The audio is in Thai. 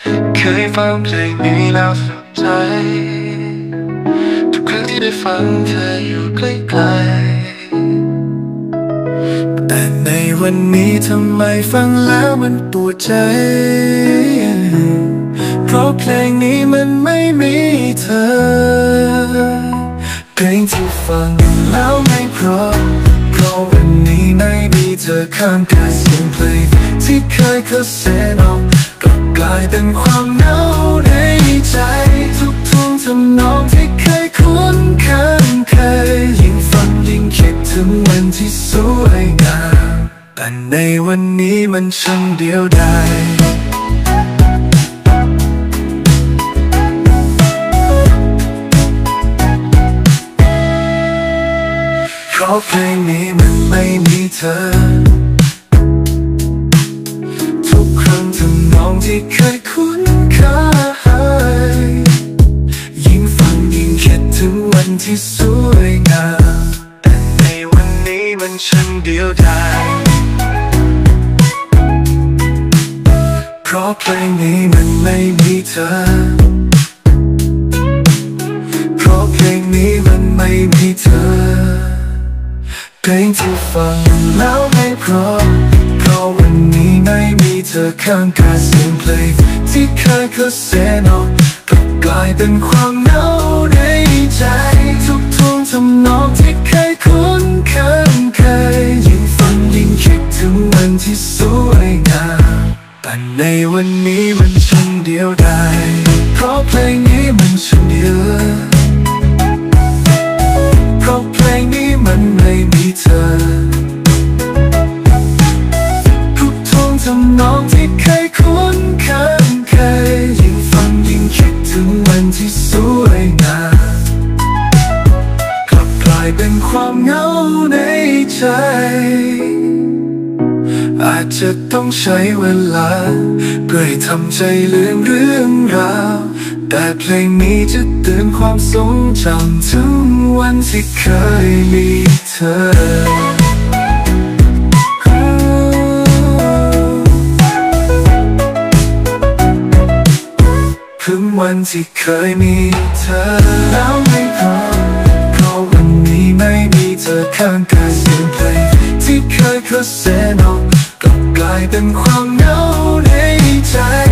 เคยฟังเพลงนี้แล้วสุขใจทุกครั้งที่ได้ฟังเธออยู่ใกล้ๆแต่ในวันนี้ทำไมฟังแล้วมันปวดใจเพราะเพลงนี้มันไม่มีเธอเพลงที่ฟังแล้วไม่เพราะวันนี้ไม่มีเธอข้างกายเสียงเพลงที่เคยเข้าเส้นออกกลับกลายเป็นความเหงาในใจทุกท่วงทำนองที่เคยคุ้นเคยยิ่งฟังยิ่งคิดถึงวันที่สวยงามแต่ในวันนี้มันช่างเดียวดายเพราะเพลงนี้มันไม่มีเธอทุกครั้งทำนองที่เคยคุ้นเคยยิ่งฟังยิ่งคิดถึงวันที่สวยงามแต่ในวันนี้มันช่างเดียวดายเพราะเพลงนี้มันไม่มีเธอเพราะเพลงนี้มันไม่มีเธอเพลงที่ฟังแล้วไม่เพราะวันนี้ไม่มีเธอข้างกายเสียงเพลงที่เคยเข้าเส้นออกกลับกลายเป็นความเหงาในใจทุกท่วงทำนองที่เคยคุ้นเคยยิ่งฟังยิ่งคิดถึงวันที่สวยงามแต่ในวันนี้มันช่างเดียวดายเพราะเพลงนี้มันช่างเดียวเพราะเพลงนี้มันไม่มีเธอทุกท่วงทำนองที่เคยคุ้นเคยยิ่งฟังยิ่งคิดถึงวันที่สวยงามกลับกลายเป็นความเหงาในใจอาจจะต้องใช้เวลาเพื่อให้ทำใจลืมเรื่องราวแต่เพลงนี้จะเตือนความทรงจำถึงวันที่เคยมีเธอถึงวันที่เคยมีเธอแล้วไม่เพราะวันนี้ไม่มีเธอข้างกายเสียงเพลงที่เคยเข้าเส้นออกกลับกลายเป็นความเหงาในใจ